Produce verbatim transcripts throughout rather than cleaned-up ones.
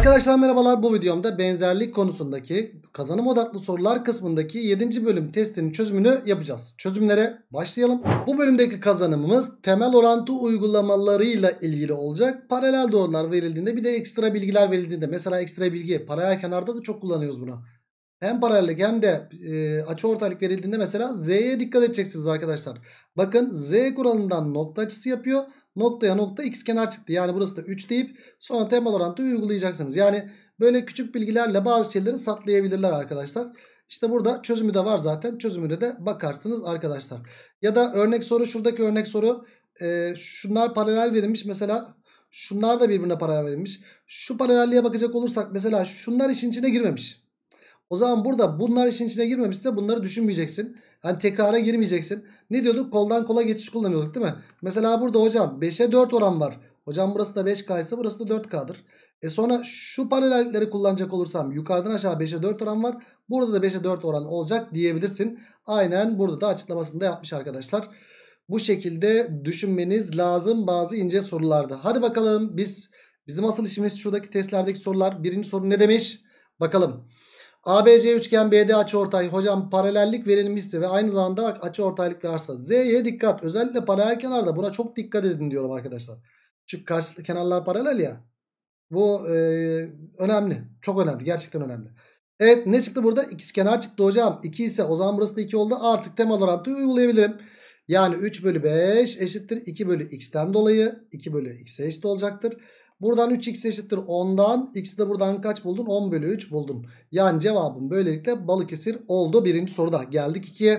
Arkadaşlar merhabalar, bu videomda benzerlik konusundaki kazanım odaklı sorular kısmındaki yedinci bölüm testinin çözümünü yapacağız. Çözümlere başlayalım. Bu bölümdeki kazanımımız temel orantı uygulamalarıyla ilgili olacak. Paralel doğrular verildiğinde bir de ekstra bilgiler verildiğinde, mesela ekstra bilgi paralel kenarda da çok kullanıyoruz bunu. Hem paralellik hem de e, açıortaylık verildiğinde mesela Z'ye dikkat edeceksiniz arkadaşlar. Bakın Z kuralından nokta açısı yapıyor. Noktaya nokta xkenar çıktı. Yani burası da üç deyip sonra temel orantıyı uygulayacaksınız. Yani böyle küçük bilgilerle bazı şeyleri saklayabilirler arkadaşlar. İşte burada çözümü de var zaten. Çözümüne de bakarsınız arkadaşlar. Ya da örnek soru, şuradaki örnek soru. E, şunlar paralel verilmiş. Mesela şunlar da birbirine paralel verilmiş. Şu paralelliğe bakacak olursak mesela şunlar işin içine girmemiş. O zaman burada bunlar işin içine girmemişse bunları düşünmeyeceksin. Hani tekrara girmeyeceksin. Ne diyorduk? Koldan kola geçiş kullanıyorduk değil mi? Mesela burada hocam beşe dört oran var. Hocam burası da beş K ise burası da dört K'dır. E sonra şu paralellikleri kullanacak olursam yukarıdan aşağı beşe dört oran var. Burada da beşe dört oran olacak diyebilirsin. Aynen burada da açıklamasını da yapmış arkadaşlar. Bu şekilde düşünmeniz lazım bazı ince sorularda. Hadi bakalım biz bizim asıl işimiz şuradaki testlerdeki sorular. Birinci soru ne demiş? Bakalım. A B C üçgen B D açıortay. Hocam paralellik verilmişse ve aynı zamanda bak açıortaylık varsa Z'ye dikkat. Özellikle paralel kenarda buna çok dikkat edin diyorum arkadaşlar. Çünkü karşılıklı kenarlar paralel ya. Bu e, önemli. Çok önemli. Gerçekten önemli. Evet, ne çıktı burada? İkizkenar çıktı hocam. iki ise o zaman burası da iki oldu. Artık temel orantıyı uygulayabilirim. Yani üç bölü beş eşittir iki bölü x'ten dolayı iki bölü x'e eşit olacaktır. Buradan üç x eşittir ondan. X'i de buradan kaç buldun? on bölü üç buldun. Yani cevabım böylelikle Balıkesir oldu birinci soruda. Geldik ikiye.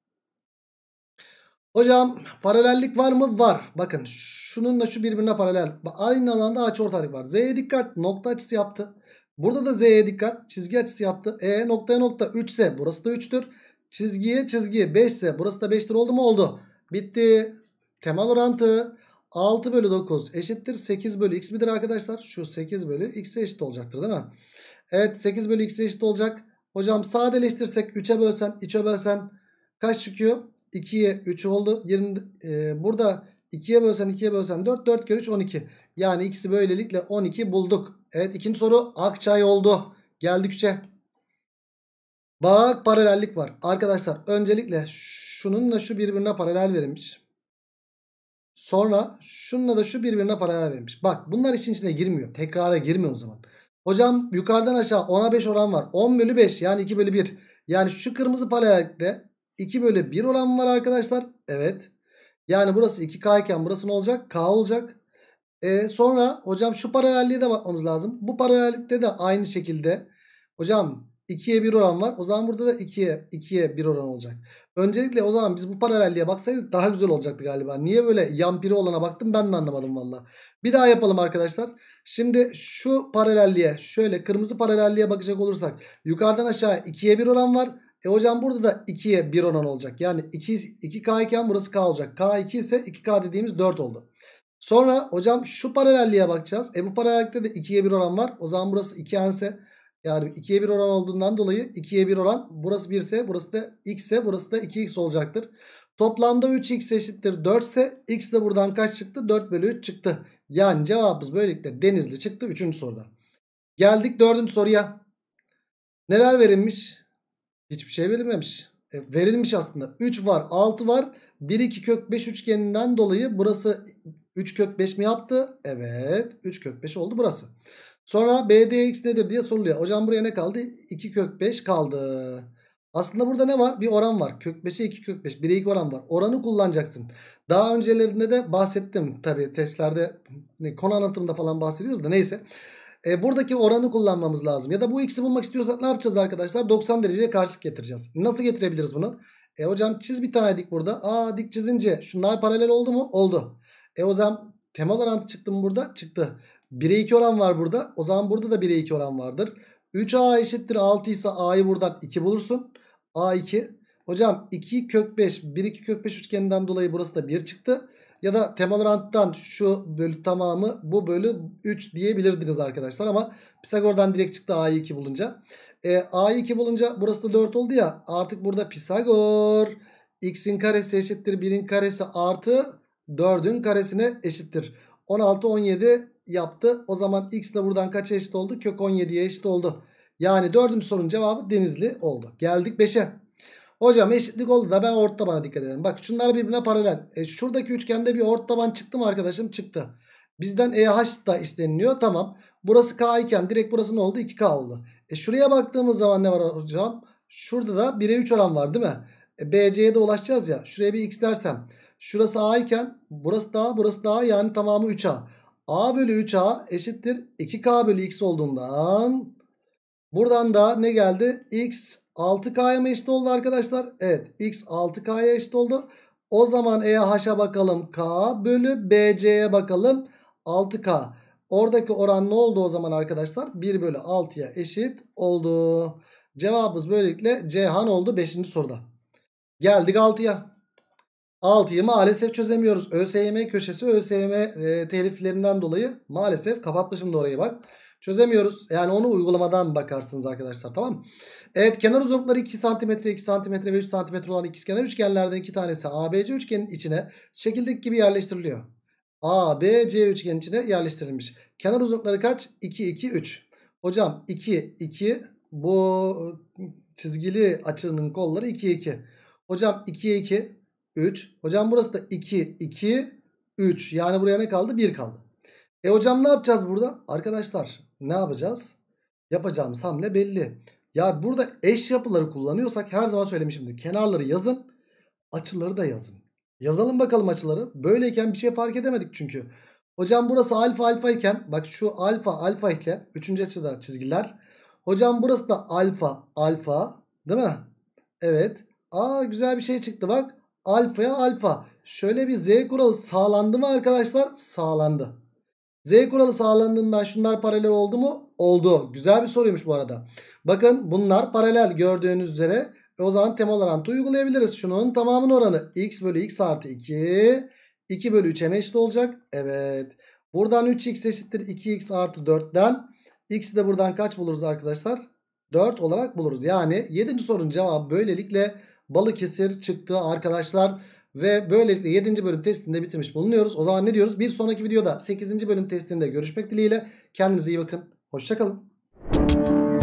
Hocam paralellik var mı? Var. Bakın şununla şu birbirine paralel. Aynı alanda açıortaylık var. Z'ye dikkat. Nokta açısı yaptı. Burada da Z'ye dikkat. Çizgi açısı yaptı. E noktaya nokta üç ise burası da üçtür. Çizgiye çizgi beş ise burası da beştir. Oldu mu? Oldu. Bitti. Temel orantı altı bölü dokuz eşittir sekiz bölü x midir arkadaşlar? Şu sekiz bölü x'e eşit olacaktır değil mi? Evet, sekiz bölü x'e eşit olacak. Hocam sadeleştirsek üçe bölsen üçe bölsen kaç çıkıyor? ikiye üç oldu. yirmi, e, burada ikiye bölsen ikiye bölsen dört. dört kere üç on iki. Yani x'i böylelikle on iki bulduk. Evet, ikinci soru Akçay oldu. Geldik üçe. Bak paralellik var. Arkadaşlar öncelikle şununla şu birbirine paralel verilmiş. Sonra şununla da şu birbirine paralel verilmiş. Bak bunlar için içine girmiyor. Tekrara girmiyor o zaman. Hocam yukarıdan aşağı ona beş oran var. on bölü beş yani iki bölü bir. Yani şu kırmızı paralellikte iki bölü bir oran var arkadaşlar. Evet. Yani burası iki K iken burası ne olacak? K olacak. Ee, sonra hocam şu paralelliğe de bakmamız lazım. Bu paralellikte de aynı şekilde. Hocam ikiye bir oran var. O zaman burada da ikiye ikiye bir oran olacak. Öncelikle o zaman biz bu paralelliğe baksaydık daha güzel olacaktı galiba. Niye böyle yampiri olana baktım ben de anlamadım valla. Bir daha yapalım arkadaşlar. Şimdi şu paralelliğe şöyle kırmızı paralelliğe bakacak olursak yukarıdan aşağı ikiye bir oran var. E hocam burada da ikiye bir oran olacak. Yani iki, iki K iken burası K olacak. K iki ise iki K dediğimiz dört oldu. Sonra hocam şu paralelliğe bakacağız. E bu paralellikte de ikiye bir oran var. O zaman burası iki ense. Yani ikiye bir oran olduğundan dolayı ikiye bir oran. Burası bir ise burası da x ise burası da iki x olacaktır. Toplamda üç x eşittir dört ise x de buradan kaç çıktı? dört bölü üç çıktı. Yani cevabımız böylelikle Denizli çıktı üçüncü soruda. Geldik dördüncü soruya. Neler verilmiş? Hiçbir şey verilmemiş. E, verilmiş aslında. üç var, altı var. bir iki kök beş üçgeninden dolayı burası üç kök beş mi yaptı? Evet. üç kök beş oldu burası. Sonra B D X nedir diye soruluyor. Hocam buraya ne kaldı? iki kök beş kaldı. Aslında burada ne var? Bir oran var. Kök beşe iki kök beş. bire iki oran var. Oranı kullanacaksın. Daha öncelerinde de bahsettim. Tabii testlerde konu anlatımında falan bahsediyoruz da neyse. E, buradaki oranı kullanmamız lazım. Ya da bu x'i bulmak istiyorsak ne yapacağız arkadaşlar? doksan dereceye karşılık getireceğiz. Nasıl getirebiliriz bunu? E hocam çiz bir tane dik burada. Aa dik çizince şunlar paralel oldu mu? Oldu. E o zaman temel orantı çıktı mı burada? Çıktı. bire iki oran var burada. O zaman burada da bire iki oran vardır. üç A eşittir altı ise A'yı buradan iki bulursun. A iki. Hocam iki kök beş. bir iki kök beş üçgeninden dolayı burası da bir çıktı. Ya da temel orantıdan şu bölü tamamı bu bölü üç diyebilirdiniz arkadaşlar. Ama Pisagor'dan direkt çıktı A'yı iki bulunca. E, A'yı iki bulunca burası da dört oldu ya. Artık burada Pisagor x'in karesi eşittir birin karesi artı dördün karesine eşittir. on altı on yedi yaptı. O zaman x de buradan kaça eşit oldu? Kök on yediye eşit oldu. Yani dördüncü sorunun cevabı Denizli oldu. Geldik beşe. Hocam eşitlik oldu da ben ortabana dikkat edelim. Bak şunlar birbirine paralel. E şuradaki üçgende bir ortaban çıktı mı arkadaşım? Çıktı. Bizden E H da isteniliyor. Tamam. Burası K iken direkt burası ne oldu? iki K oldu. E şuraya baktığımız zaman ne var hocam? Şurada da bire üç oran var değil mi? E B C'ye de ulaşacağız ya. Şuraya bir x dersem. Şurası A iken burası da A, burası da A, yani tamamı üç A. A bölü üç A eşittir iki K bölü x olduğundan buradan da ne geldi? X altı K'ya mı eşit oldu arkadaşlar? Evet, x altı K'ya eşit oldu. O zaman E H'a bakalım, K bölü B C'ye bakalım, altı K. Oradaki oran ne oldu o zaman arkadaşlar? bir bölü altıya eşit oldu. Cevabımız böylelikle Ceyhan oldu beşinci soruda. Geldik altıya. altıyı maalesef çözemiyoruz. ÖSYM köşesi, ÖSYM e, teliflerinden dolayı maalesef kapatmışım da orayı bak. Çözemiyoruz. Yani onu uygulamadan bakarsınız arkadaşlar, tamam. Evet, kenar uzunlukları iki santimetre, iki santimetre ve üç santimetre olan ikizkenar üçgenlerden iki tanesi A B C üçgenin içine şekildeki gibi yerleştiriliyor. A B C üçgenin içine yerleştirilmiş. Kenar uzunlukları kaç? iki, iki, üç. Hocam iki, iki, bu çizgili açının kolları iki, iki. Hocam ikiye iki, üç. Hocam burası da iki, iki, üç. Yani buraya ne kaldı? bir kaldı. E hocam ne yapacağız burada? Arkadaşlar ne yapacağız? Yapacağımız hamle belli. Ya burada eş yapıları kullanıyorsak her zaman söylemişimdir. Kenarları yazın, açıları da yazın. Yazalım bakalım açıları. Böyleyken bir şey fark edemedik çünkü. Hocam burası alfa alfa iken, bak şu alfa alfa iken üçüncü açıda çizgiler. Hocam burası da alfa alfa, değil mi? Evet. Aa, güzel bir şey çıktı bak. Alfaya alfa. Şöyle bir z kuralı sağlandı mı arkadaşlar? Sağlandı. Z kuralı sağlandığından şunlar paralel oldu mu? Oldu. Güzel bir soruymuş bu arada. Bakın bunlar paralel gördüğünüz üzere. E o zaman temel orantı uygulayabiliriz. Şunun tamamının oranı x bölü x artı iki. iki bölü üçe eşit olacak? Evet. Buradan üç x eşittir iki x artı dörtten. X'i de buradan kaç buluruz arkadaşlar? dört olarak buluruz. Yani yedinci sorunun cevabı böylelikle Balıkesir çıktı arkadaşlar. Ve böylelikle yedinci bölüm testini de bitirmiş bulunuyoruz. O zaman ne diyoruz? Bir sonraki videoda sekizinci bölüm testinde görüşmek dileğiyle. Kendinize iyi bakın. Hoşça kalın.